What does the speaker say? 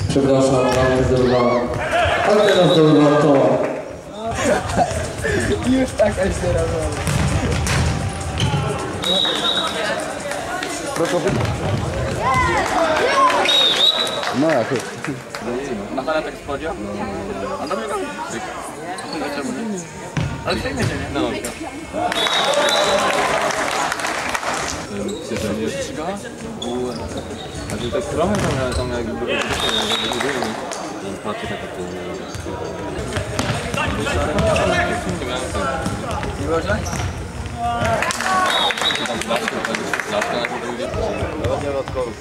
Przepraszam, ale zdobywałem. Ale teraz zdobywałem to. Już taka się robiła. No jak? Na pana tak spodziewał? A do mnie tam cyk. Dlaczego nie? Ale w tej mierze nie? No dobrze. Myślę, że nie jest trzyga? A że tak trochę tam jakby patrzę tak jak to nie było, że? Tam laska na tym ludzie. No nie odkołów.